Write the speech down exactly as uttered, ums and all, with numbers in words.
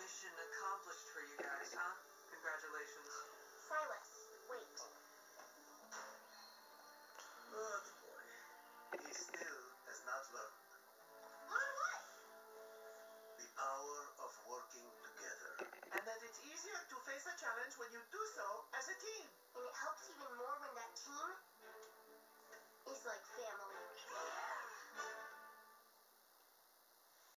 Mission accomplished for you guys, huh? Congratulations. Silas, wait. Good boy. He still has not learned. Learn what? The power of working together. And that it's easier to face a challenge when you do so as a team. And it helps even more when that team is like family.